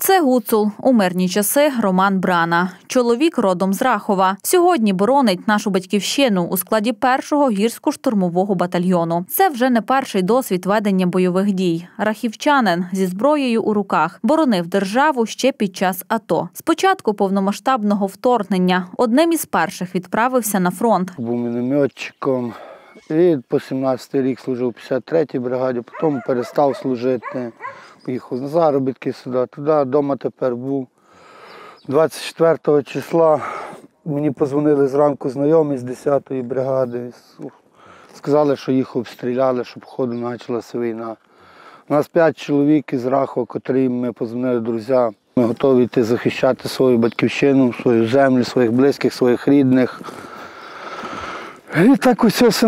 Це гуцул. У мирні часи Роман Брана. Чоловік родом з Рахова. Сьогодні боронить нашу батьківщину у складі 1-го гірсько-штурмового батальйону. Це вже не перший досвід ведення бойових дій. Рахівчанин зі зброєю у руках боронив державу ще під час АТО. З початку повномасштабного вторгнення одним із перших відправився на фронт. Був мінометчиком і по 17-й рік служив у 53-й бригаді, потім перестав служити. Поїхав на заробітки сюди, туди, вдома тепер був. 24 числа мені подзвонили зранку знайомі з 10-ї бригади. Сказали, що їх обстріляли, що походу почалася війна. У нас 5 чоловік із Рахова, котрі ми подзвонили друзі. Ми готові йти захищати свою батьківщину, свою землю, своїх близьких, своїх рідних. І так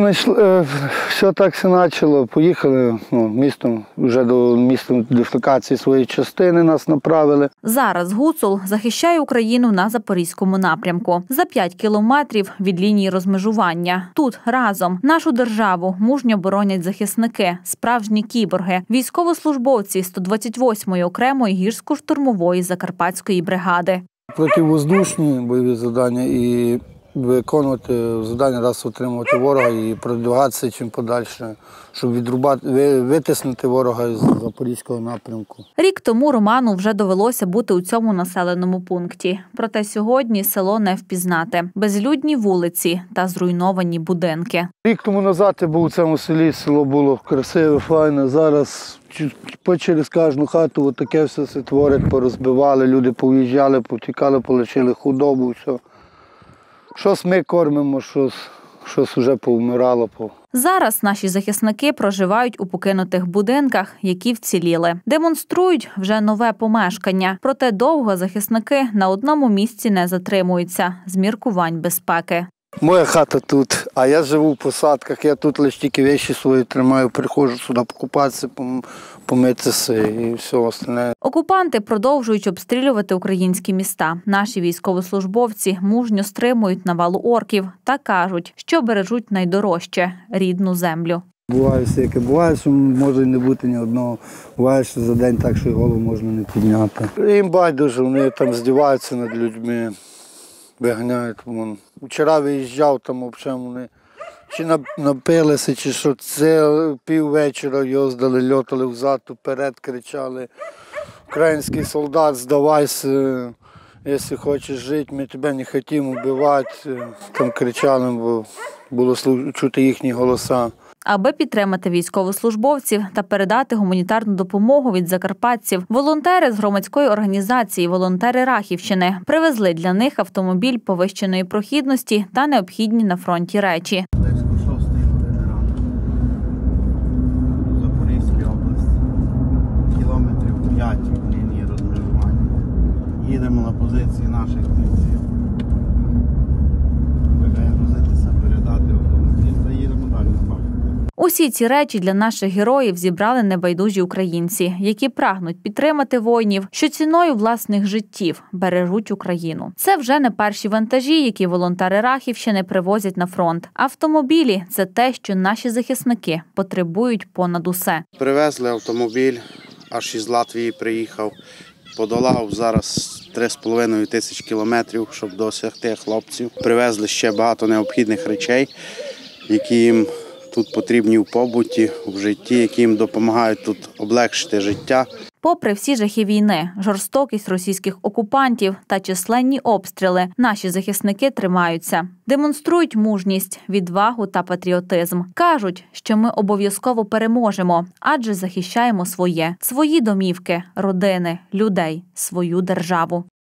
все так почало. Поїхали містом, вже до місця дислокації своєї частини нас направили. Зараз гуцул захищає Україну на Запорізькому напрямку. За 5 кілометрів від лінії розмежування. Тут разом нашу державу мужньо боронять захисники, справжні кіборги, військовослужбовці 128-ї окремої гірсько-штурмової Закарпатської бригади. Противоздушні бойові завдання і виконувати завдання, раз отримувати ворога і продвигатися чим подальше, щоб витиснути ворога з Запорізького напрямку. Рік тому Роману вже довелося бути у цьому населеному пункті. Проте сьогодні село не впізнати. Безлюдні вулиці та зруйновані будинки. Рік тому назад я був у цьому селі, село було красиве, файне. Зараз через кожну хату таке все творить, порозбивали, люди поїжджали, повтікали, полишили худобу, все. Щось ми кормимо, щось вже повмирало. Зараз наші захисники проживають у покинутих будинках, які вціліли. Демонструють вже нове помешкання. Проте довго захисники на одному місці не затримуються з міркувань безпеки. Моя хата тут, а я живу в посадках. Я тут лише тільки речі свої тримаю, приходжу сюди покупатися, помитися і все остальне. Окупанти продовжують обстрілювати українські міста. Наші військовослужбовці мужньо стримують навалу орків та кажуть, що бережуть найдорожче – рідну землю. Буває всяке, буває, що може не бути ні одного. Буває, що за день так, що й голову можна не підняти. Їм байдуже, вони там здіваються над людьми. Виганяють. Вчора виїжджав, там взагалі вони чи напилися, чи що. Це піввечора його здали, льотали взад, вперед кричали. Український солдат, здавайся, якщо хочеш жити, ми тебе не хочемо вбивати. Там кричали, бо було чути їхні голоса. Аби підтримати військовослужбовців та передати гуманітарну допомогу від закарпатців, волонтери з громадської організації «Волонтери Рахівщини» привезли для них автомобіль повищеної прохідності та необхідні на фронті речі. Запорізькій області, кілометрів 5 лінії розмежування. Їдемо на позиції наших бійців. Вигрузитися, передати автомобіль та їдемо далі. Усі ці речі для наших героїв зібрали небайдужі українці, які прагнуть підтримати воїнів, що ціною власних життів бережуть Україну. Це вже не перші вантажі, які волонтери Рахівщини привозять на фронт. Автомобілі – це те, що наші захисники потребують понад усе. Привезли автомобіль, аж із Латвії приїхав. Подолав зараз 3,5 тисяч кілометрів, щоб досягти хлопців. Привезли ще багато необхідних речей, які їм тут потрібні в побуті, в житті, які їм допомагають тут облегшити життя. Попри всі жахи війни, жорстокість російських окупантів та численні обстріли, наші захисники тримаються. Демонструють мужність, відвагу та патріотизм. Кажуть, що ми обов'язково переможемо, адже захищаємо свої домівки, родини, людей, свою державу.